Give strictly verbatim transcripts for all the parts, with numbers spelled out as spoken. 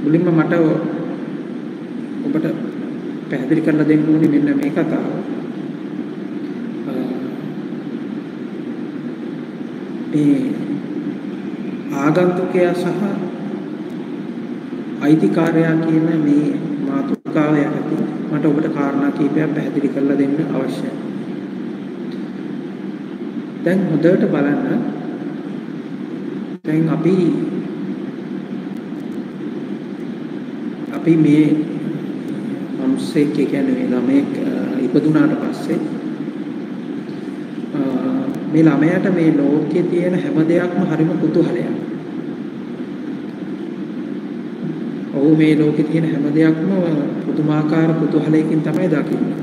මුලින්ම මට ඔබට පැහැදිලි කරලා දෙන්න ඕනේ මෙන්න මේ කතාව. මේ ආගන්තුකයා සහ අයිතිකාරයා කියන මේ මාතෘකාව යටතේ මට ඔබට කාරණා කීපයක් පැහැදිලි කරලා දෙන්න අවශ්‍යයි. දැන් හොඳට බලන්න. දැන් අපි අපි මේ මිනිස්සෙක් කියන්නේ මේ ළමෙක් ඉපදුනාට පස්සේ මේ ළමයාට මේ ලෝකයේ තියෙන හැම දෙයක්ම හරිම කුතුහලයක්. ඔහු මේ ලෝකයේ තියෙන හැම දෙයක්ම පුදුමාකාර කුතුහලයකින් තමයි දකින්නේ.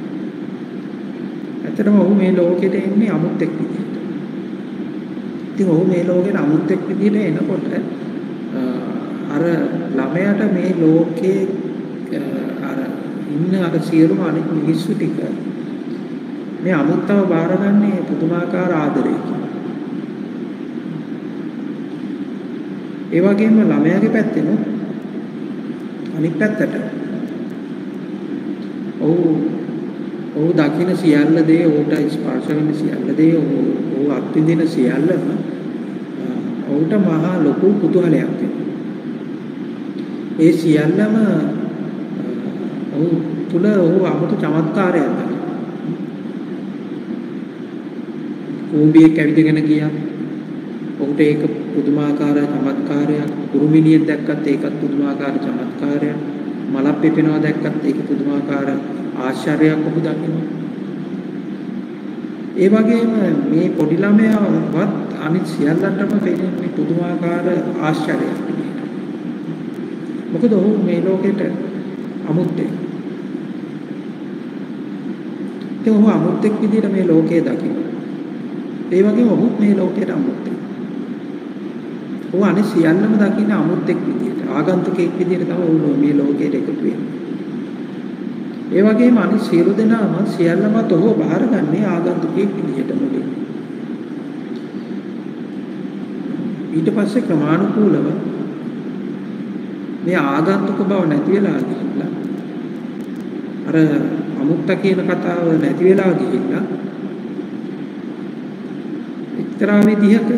ඇත්තටම ඔහු මේ ලෝකෙට එන්නේ අමුත්තෙක් විදිහට. ඉතින් ඔහු මේ ලෝකෙට අමුත්තෙක් විදිහට එනකොට අර ළමයාට මේ ලෝකේ අර ඉන්න අර සියලුම අනිත් මිනිස්සු ටික මේ අමුත්තව බාරගන්නේ පුදුමාකාර ආදරයකින්. ඒ වගේම ළමයාගේ පැත්තෙන් අනිත් පැත්තට ඔව් ඔහු දකින්න සියල්ල දේ ඔහුට ස්පර්ශ වෙන සියල්ල දේ ඔහු අත්විඳින සියල්ලම ඔහුට මහා ලොකු කුතුහලයක් වෙනවා. ඒ සියල්ලම ඔහු තුල ඔහු 아무තු චමත්කාරයක් දකිනවා. කූඹියෙක් ඇවිදගෙන ගියා. ඔහුට ඒක පුදුමාකාර චමත්කාරයක්. කුරුමිනියෙක් දැක්කත් ඒකත් පුදුමාකාර චමත්කාරයක්. මලක් පිපෙනවා දැක්කත් ඒක පුදුමාකාර ආශ්චර්යයක් ඔහු දකිනවා. ඒ වගේම මේ පොඩි ළමයාවත් අනිත් සියල්ලන්ටම වෙන්නේ පුදුමාකාර ආශ්චර්යයක් විදියට. මොකද ඔහු මේ ලෝකෙට අමුත්තෙක්. ඒ ඔහු අමුත්තෙක් විදියට මේ ලෝකය දකිනවා. ඒ වගේම ඔහු මේ ලෝකයට අමුත්තෙක්. ඔහු අනිත් සියල්ලම දකින්න අමුත්තෙක් විදියට, ආගන්තුකෙක් විදියට තමයි ඔහු මේ ලෝකයට එකතු වෙන්නේ. ඒ වගේම අනිත් සියලු දෙනාම සියල්ලමත් ඔහු බාරගන්නේ ආගන්තුකෙක් විදියට මුලින්. ඊට පස්සේ ක්‍රමානුකූලව මේ ආගන්තුක බව නැති වෙලා ගිහිල්ලා අර අමුත්ත කියන කතාව නැති වෙලා ගිහිල්ලා එක්තරා විදිහක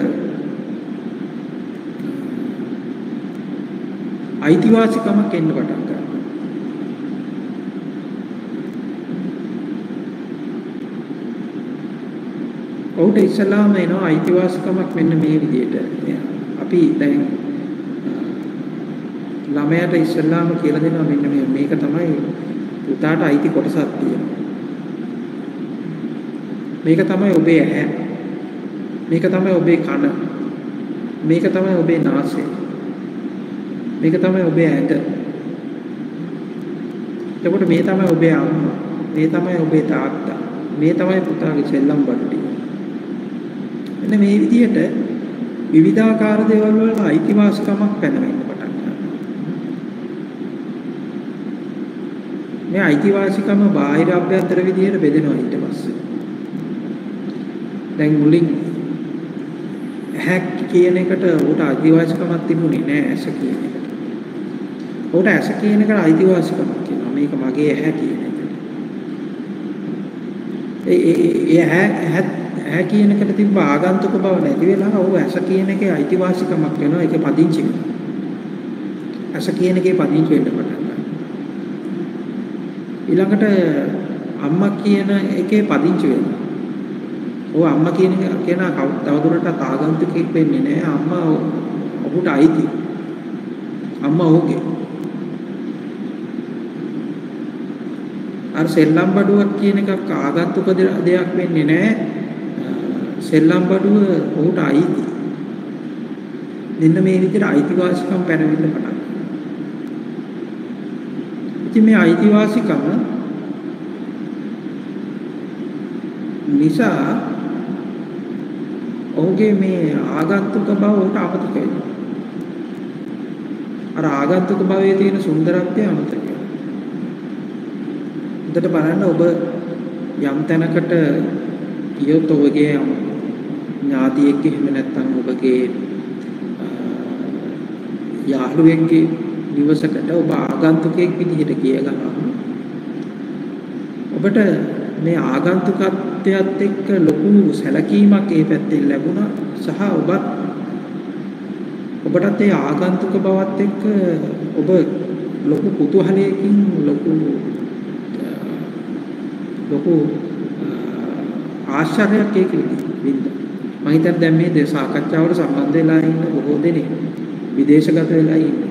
අයිතිවාසිකමක් එන්න පටන් ගන්නවා. ඔහුට ඉස්සලාම එනවා අයිතිවාසිකමක් මෙන්න මේ විදිහට. අපි දැන් ළමයාට ඉස්සලාම කියලා දෙනවා මෙන්න මේ මේක තමයි පුතාට අයිති කොටසක් තියෙනවා. මේක තමයි ඔබේ ඇහැ. මේක තමයි ඔබේ කන. මේක තමයි ඔබේ නාසය. මේක තමයි ඔබේ ඇඟ. එතකොට මේ තමයි ඔබේ අම්මා. මේ තමයි ඔබේ තාත්තා. මේ තමයි පුතාගේ සෙල්ලම් බඩු ටික. එන්න මේ විදිහට විවිධාකාර දේවල් වල අයිතිවාසිකමක් පැනවෙන්න පටන් ගන්නවා. මේ අයිතිවාසිකම බාහිර අභ්‍යන්තර විදිහට බෙදෙනවා ඊට පස්සේ. දැන් මුලින් ඇහැ කියන එකට උට අයිතිවාසිකමක් තිබුණේ නෑ ඇස කියන එකට. උට ඇස කියන එකට අයිතිවාසිකමක් කියනවා. මේක මගේ ඇහැ කියන එකට. ඒ ඒ ඇහැ ඇහැ කියන එකට තිබ්බ ආගන්තුක බව නැති වෙලා ඔව් ඇස කියන එකේ අයිතිවාසිකමක් වෙනවා. ඒක පදිංචි වෙනවා. ඇස කියන එකේ පදිංචි වෙන්න පටන් ගන්නවා. ඊළඟට අම්මා කියන එකේ පදිංචි වෙනවා. ඔව් අම්මා කියන එක කියන තවදුරටත් ආගන්තුකෙක් වෙන්නේ නැහැ. අම්මා ඔහුට අයිති. අම්මා ඔහුගේ. අර සෙල්ලම් බඩුවක් කියන එකක් ආගන්තුක දෙයක් වෙන්නේ නැහැ. සෙල්ලම් බඩුව ඔහුට අයිති. මෙන්න මේ විදිහට අයිතිවාසිකම් පැනවෙන්න පටන් ගන්නවා. ඉතින් මේ අයිතිවාසිකම නිසා ඔහුගේ මේ ආගන්තුක බව උට අමතක වෙනවා. අර ආගන්තුක භවයේ තියෙන සුන්දරත්වය අමතක වෙනවා. උදේට බලන්න ඔබ යම් තැනකට ගියොත් ඔබගේ ඥාතියෙක් එහෙම නැත්නම් ඔබගේ යාළුවෙක්ගේ නිවසකට ඔබ ආගන්තුකයෙක් විදිහට ගිය ගමන් ඔබට මේ ආගන්තුකත්වයට එක්ක ලොකු සැලකීමක් ඒ පැත්තෙන් ලැබුණා සහ ඔබත් ඔබටත් ඒ ආගන්තුක බවත් එක්ක ඔබ ලොකු කුතුහලයකින් ලොකු ලොකු ආශ්චර්යයක් ඒක වින්දා. මම හිතන්නේ දැන් මේ දේ සාකච්ඡාවට සම්බන්ධ වෙලා ඉන්න බොහෝ දෙනෙක් විදේශගත වෙලා ඉන්නේ.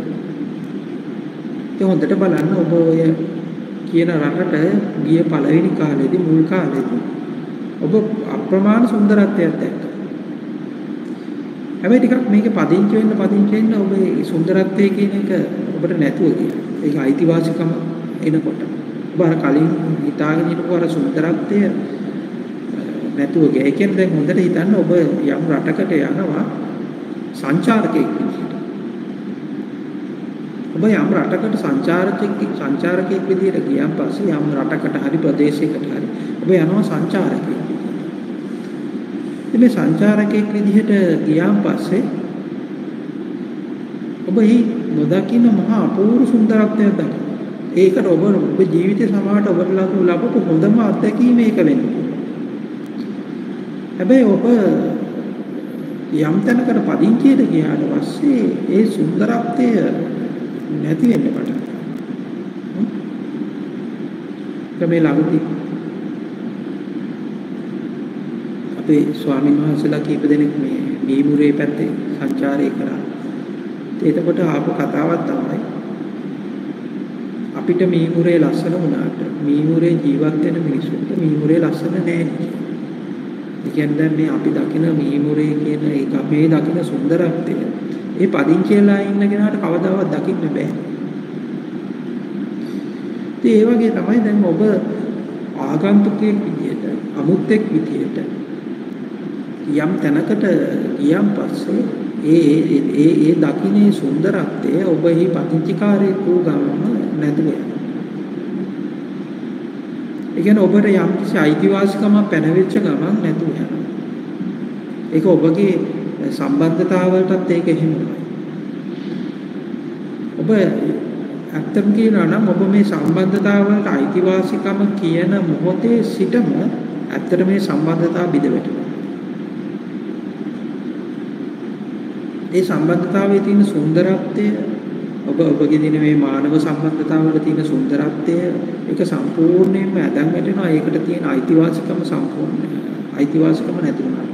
ඒ හොඳට බලන්න ඔබ ඔය කියන රටට ගිය පළවෙනි කාලේදී මුල් කාලේදී ඔබ අප්‍රමාණ සුන්දරත්වයක් දැක්කා. හැබැයි ටිකක් මේකේ පදිංචි වෙන්න පදිංචි වෙන්න ඔබේ සුන්දරත්වයේ කියන එක ඔබට නැතුව ගියා. ඒක අයිතිවාසිකම එනකොට. ඔබ අර කලින් හිතාගෙන ඉන්නකෝ අර සුන්දරත්වය නැතුව ගියා. ඒ කියන්නේ දැන් හොඳට හිතන්න ඔබ යම් රටකට යනවා සංචාරකයෙක් විදිහට. ඔබ යම් රටකට සංචාරකයෙක් සංචාරකයෙක් විදිහට ගියන් පස්සේ යම් රටකට හරි ප්‍රදේශයකට හරි ඔබ යනවා සංචාරකයෙක්. මේ සංචාරකයෙක් විදිහට ගියාන් පස්සේ ඔබ මේ නොදකින්න මහා අපූර්ව සුන්දරත්වයක් දකිනවා. ඒකට ඔබ ඔබ ජීවිතේ සමහරට ඔබට ලැබපු හොඳම අත්දැකීම ඒක වෙන්නේ. හැබැයි ඔබ යම් තැනකට පදිංචියට ගියාට පස්සේ ඒ සුන්දරත්වය නැති වෙන්න පටන් ගන්නවා. මේ ළඟදී අපේ ස්වාමීන් වහන්සේලා කීප දෙනෙක් මේ මීමුරේ පැත්තේ සංචාරය කරා. එතකොට ආපු කතාවක් තමයි අපිට මීමුරේ ලස්සන වුණාට මීමුරේ ජීවත් වෙන මිනිස්සුන්ට මීමුරේ ලස්සන නැහැ. ඒ කියන්නේ දැන් මේ අපි දකින මීමුරේ කියන එක මේ දකින සුන්දරත්වය ඒ පදිංචිලා ඉන්න කෙනාට කවදාවත් දකින්න බෑ. ඒ වගේ තමයි දැන් ඔබ ආගන්තුකයෙක් විදියට අමුත්‍යෙක් විදියට යම් තැනකට ගියන් පස්සේ ඒ ඒ ඒ දකින්නේ සුන්දරත්වය ඔබ එහි පදිංචිකාරයෙක් වූ ගමන නැතුව යනවා. ඒ කියන්නේ ඔබට යම් කිසි අයිතිවාසිකමක් පැනවෙච්ච ගමන් නැතුව යනවා. ඒක ඔබගේ සම්බන්ධතාවලටත් ඒක එහෙමයි. ඔබ ඇත්තම කියනවා නම් ඔබ මේ සම්බන්ධතාවලට අයිතිවාසිකම කියන මොහොතේ සිටම ඇත්තට මේ සම්බන්ධතාව බිඳ වැටෙනවා. ඒ සම්බන්ධතාවයේ තියෙන සුන්දරත්වය ඔබ ඔබගේ දින මේ මානව සම්බන්ධතාවවල තියෙන සුන්දරත්වය ඒක සම්පූර්ණයෙන්ම ඇදන් වැටෙනවා. ඒකට තියෙන අයිතිවාසිකම සම්පූර්ණ අයිතිවාසිකම නැති වෙනවා.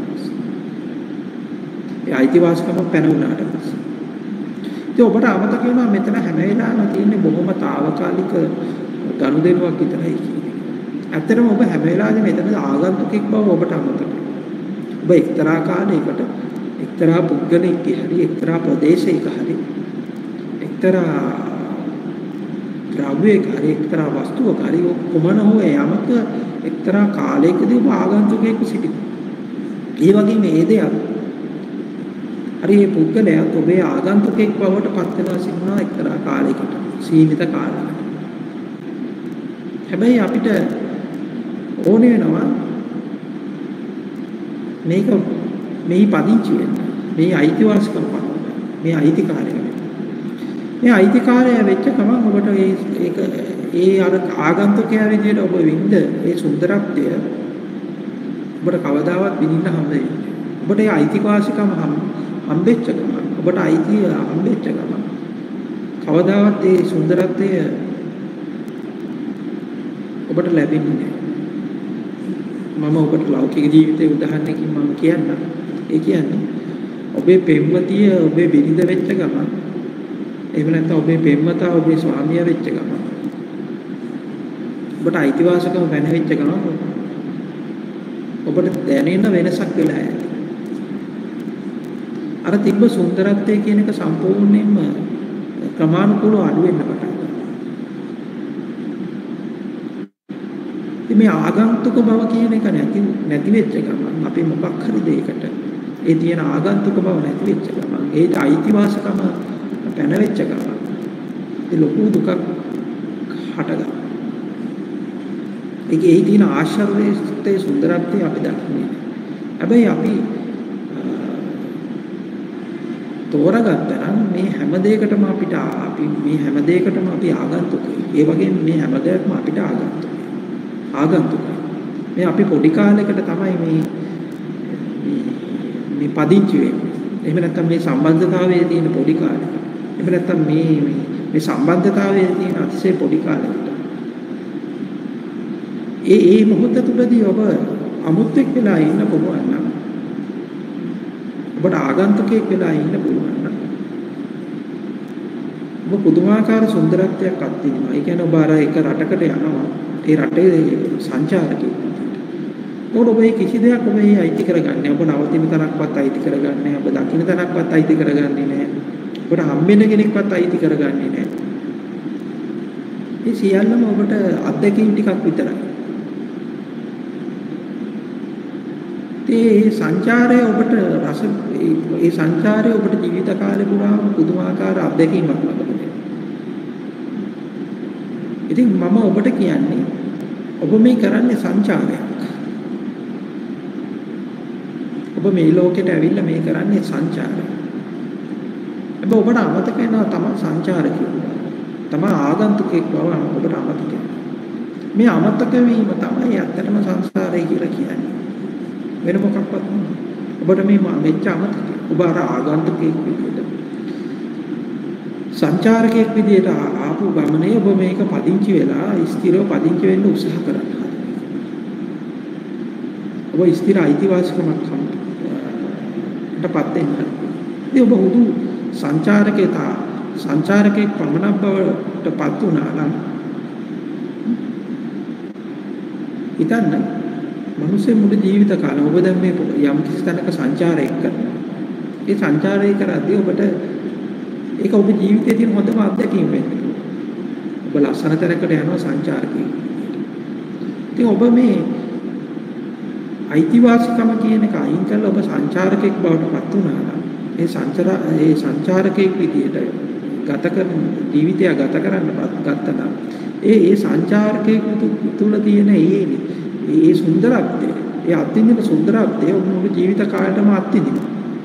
ඒ අයිතිවාසිකම පැන වුණාට පස්සේ ඉතින් ඔබට අමතක වෙනවා මෙතන හැම වෙලාවෙම තියෙන්නේ බොහොම తాවකාලික ගනුදෙනුවක් විතරයි කියන්නේ. ඇත්තටම ඔබ හැම වෙලාවෙම මෙතන ආගන්තුකෙක් බව ඔබට අමතක වෙනවා. ඔබ එක්තරා කාලයකට එක්තරා පුද්ගලෙක් හරි එක්තරා ප්‍රදේශයක හරි එක්තරා ද්‍රව්‍යයක හරි එක්තරා වස්තුවක හරි කොමන හෝ යමක එක්තරා කාලයකදී ඔබ ආගන්තුකෙක් සිටිනවා. ඒ වගේම මේ දෙයක් හරි මේ පුද්ගලයා ඔබේ ආගන්තුකෙක් බවට පත් වෙනවා සිටිනවා එක්තරා කාලයකට සීමිත කාලයකට. හැබැයි අපිට ඕනේ වෙනවා මේක මේ පදිංචි වෙන්න. මේ අයිතිවාසිකම් පනවන්න. මේ අයිතිකාරය වෙන්න. මේ අයිතිකාරය වෙච්ච ගමන් ඔබට ඒක ඒ අර ආගන්තුකයා විදියට ඔබ විඳ ඒ සුන්දරත්වය ඔබට කවදාවත් විඳින්න හම්බ වෙන්නේ. ඔබට ඒ අයිතිවාසිකම හම්බෙච්ච ගමන් ඔබට අයිතිය හම්බෙච්ච ගමන් කවදාවත් ඒ සුන්දරත්වය ඔබට ලැබෙන්නේ නැහැ. මම ඔබට ලෞකික ජීවිතයේ උදාහරණයකින් මම කියන්නම්. ඒ කියන්නේ ඔබේ පෙම්වතිය ඔබේ බිරිඳ වෙච්ච ගමන් එහෙම නැත්නම් ඔබේ පෙම්වතා ඔබේ ස්වාමියා වෙච්ච ගමන් ඔබට අයිතිවාසිකම වෙන වෙච්ච ගමන් ඔබට දැනෙන වෙනසක් වෙලා යනවා. අර තිබ්බ සුන්දරත්වය කියන එක සම්පූර්ණයෙන්ම ක්‍රමානුකූලව අඩු වෙන්න පටන් ගන්නවා. ඉතින් මේ ආගන්තුක බව කියන එක නැති නැති වෙච්ච ගමන් අපි මොකක් හරි දෙයකට ඒ තියෙන ආගන්තුක බව නැති වෙච්ච ගමන් ඒ අයිතිවාසිකම පැන වෙච්ච ගමන් ඒ ලොකු දුකක් හටගන්නවා. ඒකේ ඒ තියෙන ආශ්චර්යයේ සුන්දරත්වය අපි දකින්නේ. හැබැයි අපි තෝරගත්තා නම් මේ හැම දෙයකටම අපිට අපි මේ හැම දෙයකටම අපි ආගන්තුකයි. ඒ වගේම මේ හැම දෙයක්ම අපිට ආගන්තුකයි. ආගන්තුකයි. මේ අපි පොඩි කාලයකට තමයි මේ මේ පදිංචි වෙන්නේ. එහෙම නැත්නම් මේ සම්බන්ධතාවයේ තියෙන පොඩි කාලෙක. එහෙම නැත්නම් මේ මේ සම්බන්ධතාවයේ තියෙන අතිශය පොඩි කාලයකට. ඒ ඒ මොහොත තුලදී ඔබ අමුත්‍යක් වෙලා ඉන්න පුළුවන් නම් ඔබට ආගන්තුකයෙක් වෙලා ඉන්න පුළුවන් නම් ඔබ පුදුමාකාර සුන්දරත්වයක් අත්විඳිනවා. ඒ කියන්නේ ඔබ අර එක රටකට යනවා. ඒ රටේ සංචාරකයෙක්. ඔබ ඔබේ කිසි දෙයක් ඔබේ අයිති කරගන්නේ. ඔබ නවතින තරක්වත් අයිති කරගන්නේ. ඔබ දකින්න තරක්වත් අයිති කරගන්නේ නැහැ. ඔබට හම්බෙන්න කෙනෙක්වත් අයිති කරගන්නේ නැහැ. මේ සියල්ලම ඔබට අත්දැකීම් ටිකක් විතරයි. ඒ සංචාරය ඔබට රස ඒ සංචාරය ඔබට ජීවිත කාලේ පුරාම පුදුමාකාර අත්දැකීමක් ලබනවා. ඉතින් මම ඔබට කියන්නේ ඔබ මේ කරන්නේ සංචාරයක්. ඔබ මේ ලෝකෙට ඇවිල්ලා මේ කරන්නේ සංචාරයක්. හැබැයි ඔබට අමතක වෙනවා තමයි සංචාරකයෙක්. තමයි ආගන්තුකෙක් බව ඔබට අමතක වෙනවා. මේ අමතක වීම තමයි ඇත්තටම සංසාරය කියලා කියන්නේ. වෙන මොකක්වත් නෙමෙයි. ඔබට මේ මෙච්ච අමතක. ඔබ අර ආගන්තුකෙක් විදියට සංචාරකයෙක් විදියට ආපු ගමනේ ඔබ මේක පදිංචි වෙලා ස්ථිරව පදිංචි වෙන්න උත්සාහ කරනවා. ඔබ ස්ථිර අයිතිවාසිකමක් හම්බටපත් වෙන්න. ඉතින් ඔබ හුදු සංචාරකේතා සංචාරකෙක් පමණක් බවටපත් වුණා නම් හිතන්න මිනිස්සේ මුළු ජීවිත කාලෙම ඔබ දැන් මේ යම් කිසි තැනක සංචාරයක් කරනවා. ඒ සංචාරය කරද්දී ඔබට ඒක ඔබ ජීවිතයේ තියෙන හොඳම අත්දැකීම වෙන්නේ. ඔබ ලස්සන තැනකට යනවා සංචාරකයෙක්. ඉතින් ඔබ මේ අයිතිවාසිකම කියන එක අයින් කරලා ඔබ සංචාරකෙක් බවට පත් වුණා නම් ඒ සංචාර ඒ සංචාරකයෙක් විදියට ගත කරන ජීවිතය ගත කරන්න ගත්තා නම් ඒ ඒ සංචාරකයෙක් තුළ තියෙන ඒ ඒ සුන්දරත්වය ඒ අත්විඳින සුන්දරත්වය ඔබ මුළු ජීවිත කාලයටම අත්විඳිනවා.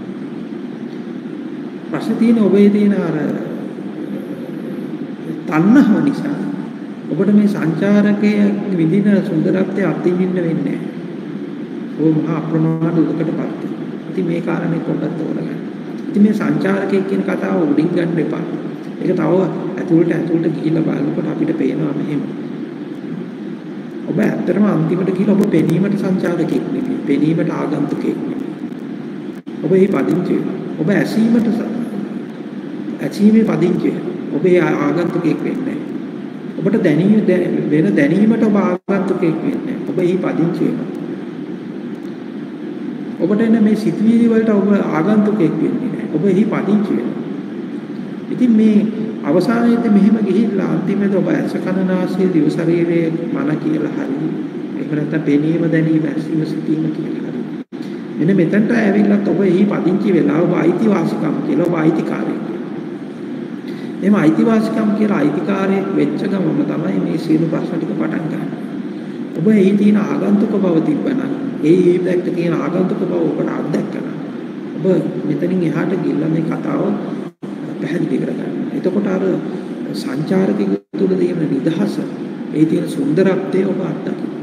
ප්‍රශ්නේ තියෙන ඔබේ තියෙන අර තණ්හාව නිසා ඔබට මේ සංචාරකයේ විඳින සුන්දරත්වය අත්විඳින්න වෙන්නේ නැහැ. ඔබ මහා අප්‍රමාණ දුකටපත් වෙනවා. ඉතින් මේ කාරණේ පොඩ්ඩක් තෝරගන්න. ඉතින් මේ සංචාරකයෙක් කියන කතාව උඩින් ගන්න එපා. ඒක තව ඇතුළට ඇතුළට ගිහිල්ලා බලනකොට අපිට පේනවා මෙහෙම. ඔබ ඇත්තටම අන්තිමට ගිහිල්ලා ඔබ පෙනීමට සංචාරකයෙක් නෙමෙයි. පෙනීමට ආගන්තුකයෙක් නෙමෙයි. ඔබ මේ පදිංචි වෙනවා. ඔබ ඇසීමට ඇසීමේ පදිංචි වෙනවා. ඔබ ආගන්තුකයෙක් වෙන්නේ නැහැ. ඔබට දැනීම වෙන දැනීමට ඔබ ආගන්තුකයෙක් වෙන්නේ නැහැ. ඔබ මේ පදිංචි වෙනවා. ඔබට එන මේ සිතුවිලි වලට ඔබ ආගන්තුකයෙක් වෙන්නේ නැහැ. ඔබ එහි පදිංචි වෙනවා. ඉතින් මේ අවසානයේදී මෙහෙම ගිහිල්ලා අන්තිමේදී ඔබ ඇස කන නාසය දිව ශරීරයේ මන කියලා හරි ඒක නැත්නම් පෙනීම දැනීම ඇසීම සිතීම කියලා හරි. මෙන්න මෙතනට ඇවිල්ලත් ඔබ එහි පදිංචි වෙලා ඔබ අයිතිවාසිකම් කියලා ඔබ අයිතිකාරයෙක්. එහම අයිතිවාසිකම් කියලා අයිතිකාරයෙක් වෙච්ච ගමම තමයි මේ සියලු ප්‍රශ්න ටික පටන් ගන්න. ඔබ එහි තියෙන ආගන්තුක බව තිබ්බනම් ඒ ඊපැක්ට තියෙන ආගන්තුක බව ඔබට අත්දැකලා ඔබ මෙතනින් එහාට ගිහිල්ලා මේ කතාව පැහැදිලි කරගන්න. එතකොට අර සංචාරකයෙකු තුළ තියෙන නිදහස, ඒ තියෙන සුන්දරත්වය ඔබ අත්දකින්න.